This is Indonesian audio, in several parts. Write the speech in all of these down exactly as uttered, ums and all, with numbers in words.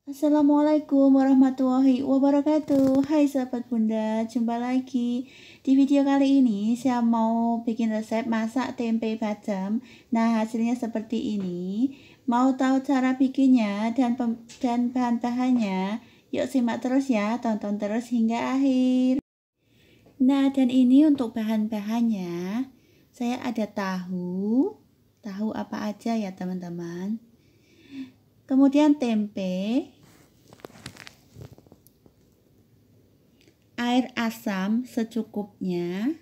Assalamualaikum warahmatullahi wabarakatuh. Hai sahabat bunda, jumpa lagi. Di video kali ini saya mau bikin resep masak tempe bacem. Nah, hasilnya seperti ini. Mau tahu cara bikinnya dan dan bahan-bahannya? Yuk simak terus ya, tonton terus hingga akhir. Nah, dan ini untuk bahan-bahannya. Saya ada tahu. Tahu apa aja ya teman-teman? Kemudian tempe, air asam secukupnya,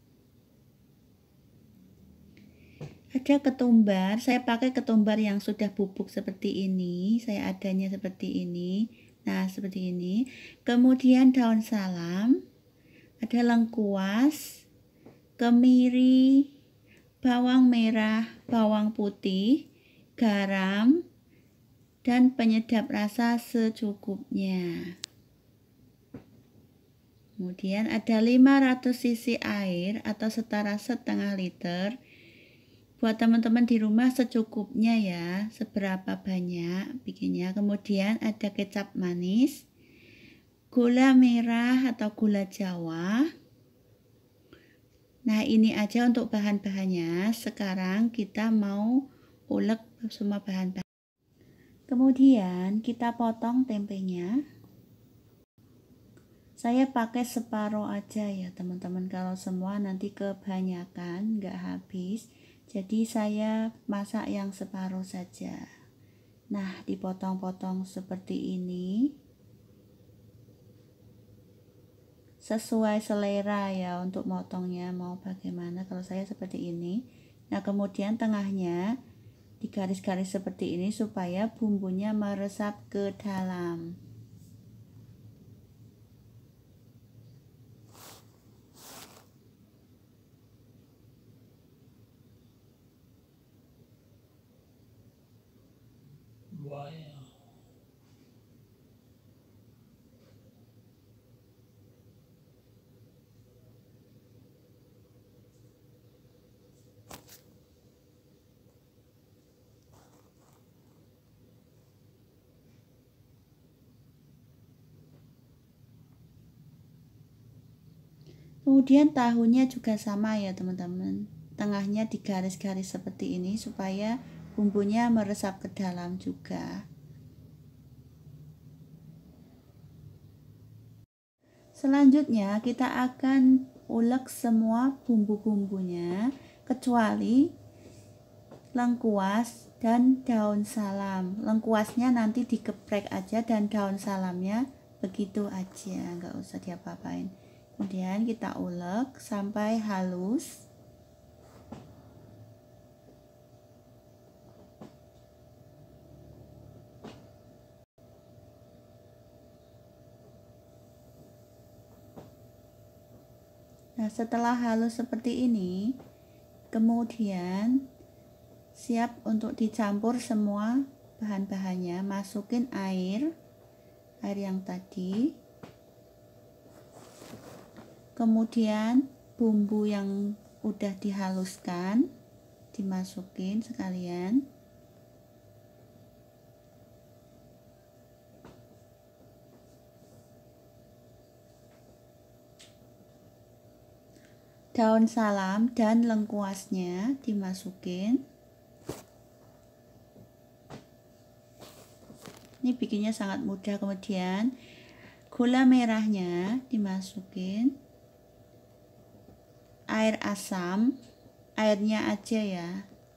ada ketumbar. Saya pakai ketumbar yang sudah bubuk seperti ini. Saya adanya seperti ini. Nah, seperti ini. Kemudian daun salam, ada lengkuas, kemiri, bawang merah, bawang putih, garam, dan penyedap rasa secukupnya. Kemudian ada lima ratus cc air atau setara setengah liter. Buat teman-teman di rumah secukupnya ya, seberapa banyak bikinnya. Kemudian ada kecap manis, gula merah atau gula Jawa. Nah, ini aja untuk bahan-bahannya. Sekarang kita mau ulek semua bahan-bahan. Kemudian kita potong tempenya. Saya pakai separuh aja ya teman-teman, kalau semua nanti kebanyakan nggak habis, jadi saya masak yang separuh saja. Nah, dipotong-potong seperti ini sesuai selera ya untuk motongnya mau bagaimana. Kalau saya seperti ini. Nah, kemudian tengahnya di garis-garis seperti ini supaya bumbunya meresap ke dalam. Wow. Kemudian tahunya juga sama ya teman-teman, tengahnya di garis-garis seperti ini supaya bumbunya meresap ke dalam juga. Selanjutnya kita akan ulek semua bumbu-bumbunya kecuali lengkuas dan daun salam. Lengkuasnya nanti digeprek aja dan daun salamnya begitu aja, nggak usah diapa-apain. Kemudian kita ulek sampai halus. Nah, setelah halus seperti ini, kemudian siap untuk dicampur semua bahan-bahannya. Masukin air, air yang tadi. Kemudian bumbu yang udah dihaluskan dimasukin sekalian. Daun salam dan lengkuasnya dimasukin. Ini bikinnya sangat mudah. Kemudian gula merahnya dimasukin. Air asam, airnya aja ya.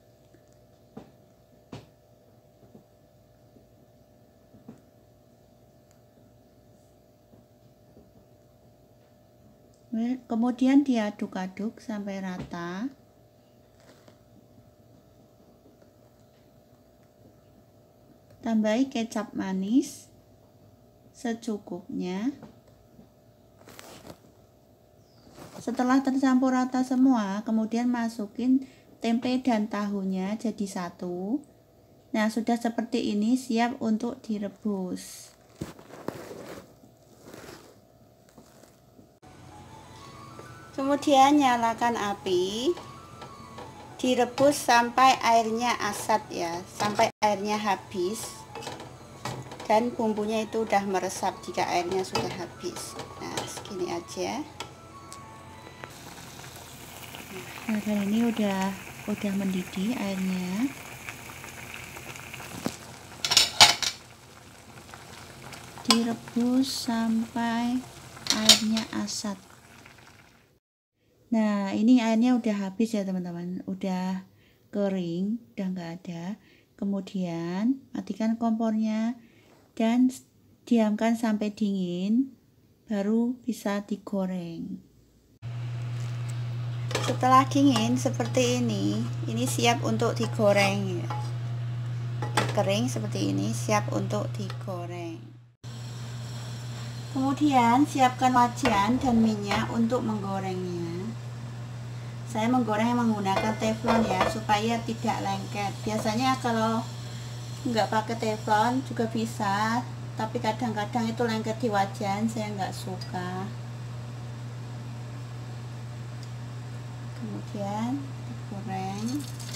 Kemudian diaduk-aduk sampai rata. Tambahi kecap manis secukupnya. Setelah tercampur rata semua, kemudian masukin tempe dan tahunya jadi satu. Nah, sudah seperti ini siap untuk direbus. Kemudian nyalakan api. Direbus sampai airnya asat ya, sampai airnya habis. dan bumbunya itu udah meresap jika airnya sudah habis. Nah, segini aja. Nah, dan ini udah udah mendidih airnya. Direbus sampai airnya asat. Nah, ini airnya udah habis ya teman-teman, udah kering, udah nggak ada. Kemudian matikan kompornya dan diamkan sampai dingin, baru bisa digoreng. Setelah dingin seperti ini, ini siap untuk digoreng ya. Kering seperti ini, siap untuk digoreng. Kemudian siapkan wajan dan minyak untuk menggorengnya. Saya menggoreng menggunakan teflon ya, supaya tidak lengket. Biasanya kalau nggak pakai teflon juga bisa, tapi kadang-kadang itu lengket di wajan, saya nggak suka. Kemudian digoreng.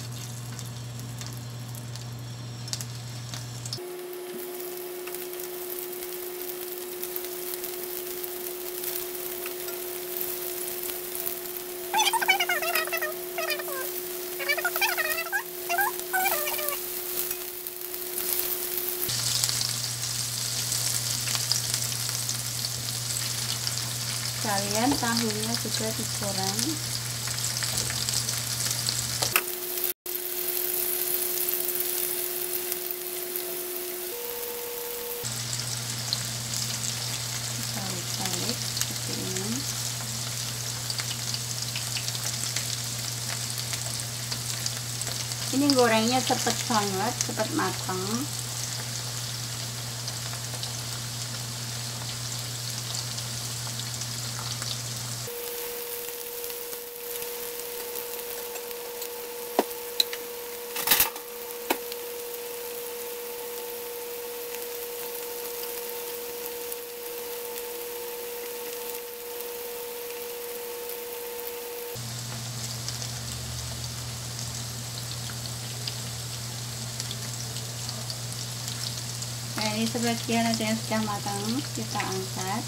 Kalian tahunya juga digoreng. Balik-balik seperti ini. Ini gorengnya cepet banget, cepet matang. Nah, ini sebagian ada yang sudah matang, kita angkat.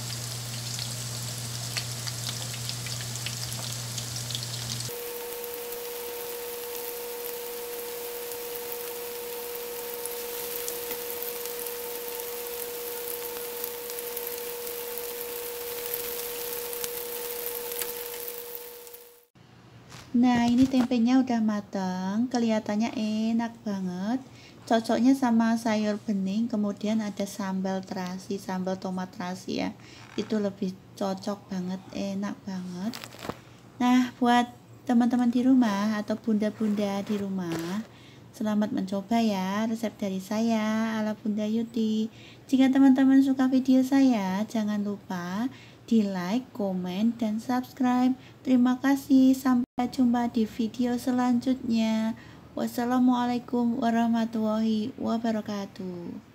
Nah, ini tempenya udah matang, kelihatannya enak banget. Cocoknya sama sayur bening, kemudian ada sambal terasi, sambal tomat terasi ya. Itu lebih cocok banget, enak banget. Nah, buat teman-teman di rumah atau bunda-bunda di rumah, selamat mencoba ya resep dari saya ala Bunda Yuti. Jika teman-teman suka video saya, jangan lupa di like, komen, dan subscribe. Terima kasih, sampai jumpa di video selanjutnya. Wassalamualaikum warahmatullahi wabarakatuh.